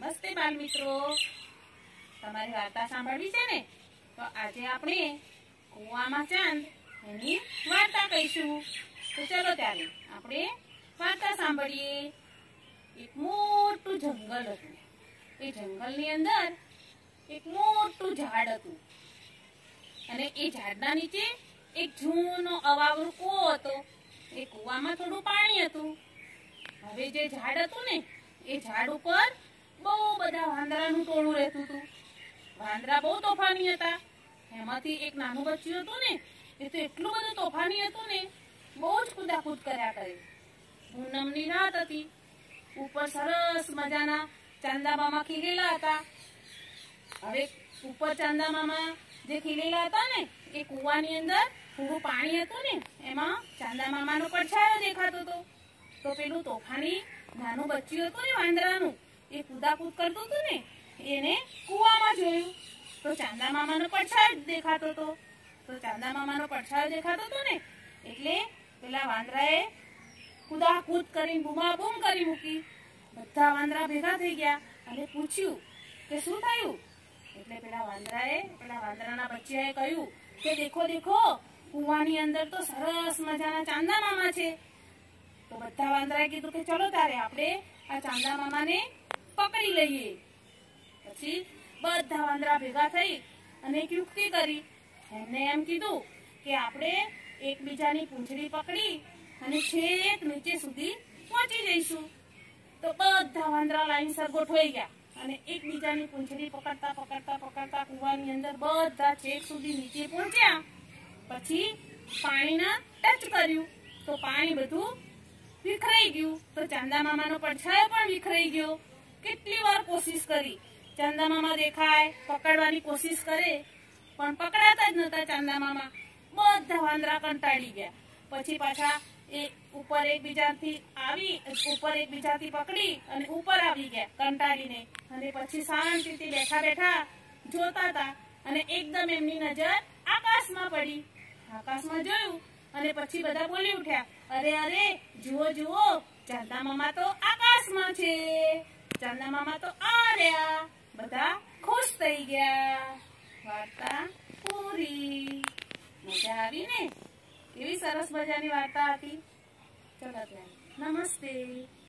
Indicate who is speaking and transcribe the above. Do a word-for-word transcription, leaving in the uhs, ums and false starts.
Speaker 1: નમસ્તે બાલ મિત્રો, તમારી વાર્તા સાંભળવી છે ને? તો આજે આપણે કૂવામાં ચાંદ એની વાર્તા કહીશું. તો ચલો ત્યારે આપણે વાર્તા સાંભળીએ. એક મોટું જંગલ હતું. એ જંગલની અંદર એક મોટું ઝાડ હતું અને એ ઝાડના નીચે એક જૂનો અવાવરો કૂવો હતો. એ કૂવામાં થોડું પાણી હતું. હવે જે ઝાડ હતું ને એ ઝાડ ઉપર બહુ બધા વાંદરાનું ટોળું રહેતું હતું. વાંદરા બહુ તોફાની હતા. એમાંથી એક નાનું બચ્ચું હતું ને એ તો એટલું બધું તોફાની હતું ને, બહુ જ કૂદાકૂદ કર્યા કરે. પૂનમની રાત હતી. ઉપર સરસ મજાના ચાંદા મામા ખીલેલા હતા. હવે ઉપર ચાંદા મામા જે ખીલેલા હતા ને એ કૂવાની અંદર થોડું પાણી હતું ને એમાં ચાંદા મામાનો પડછાયો દેખાતો હતો. તો પેલું તોફાની નાનું બચ્ચું હતું ને વાંદરાનું, એ કૂદાકૂદ કરતું હતું ને, એને કૂવામાં જોયું તો ચાંદા મામાનો પડછાયો દેખાતો હતો. તો ચાંદા મામાનો પડછાયો દેખાતો હતો ને એટલે પેલા વાંદરાએ કૂદાકૂદ કરીને બૂમાબૂમ કરી મૂકી. બધા વાંદરા ભેગા થઈ ગયા અને પૂછ્યું કે શું થયું? એટલે પેલા વાંદરાએ પેલા વાંદરાના બચ્ચાએ કહ્યું કે દેખો દેખો, કૂવાની અંદર તો સરસ મજાના ચાંદા મામા છે. તો બધા વાંદરાએ કીધું કે ચલો તારે આપણે આ ચાંદા મામાને પકડી લઈએ. પછી બધા વાંદરા ભેગા થઈ અને એક યુક્તિ કરી. એમને એમ કીધું કે આપણે એકબીજાની પૂંછડી પકડી અને છેક નીચે સુધી પહોંચી જઈશું. તો બધા વાંદરા લાઈનસર ગોઠવાઈ ગયા અને એકબીજાની પૂંછડી પકડતા પકડતા પકડતા કૂવાની અંદર બધા છેક સુધી નીચે પહોંચ્યા. પછી પાણીના ટચ કર્યું તો પાણી બધું વિખરાઈ ગયું. તો ચાંદા મામાનો પડછાયો પણ વિખરાઈ ગયો. કેટલી વાર કોશિશ કરી, ચાંદા મામા દેખાય, પકડવાની કોશિશ કરે પણ પકડાતા જ નતા ચાંદા મામા. બધા વાંદરા કંટાળી ગયા. પછી પાછા એ ઉપર એકબીજાથી આવી ઉપર એકબીજાથી પકડી અને ઉપર આવી ગયા કંટાળીને. અને પછી શાંતિથી બેઠા બેઠા જોતા હતા અને એકદમ એમની નજર આકાશમાં પડી. આકાશમાં જોયું અને પછી બધા બોલી ઉઠ્યા, અરે અરે જુઓ જુઓ, ચાંદા મામા તો આકાશમાં છે, ચાંદા મામા તો આ રહ્યા. બધા ખુશ થઈ ગયા. વાર્તા પૂરી. મજા આવી ને? કેવી સરસ મજાની વાર્તા હતી. ચલો ત્યારે નમસ્તે.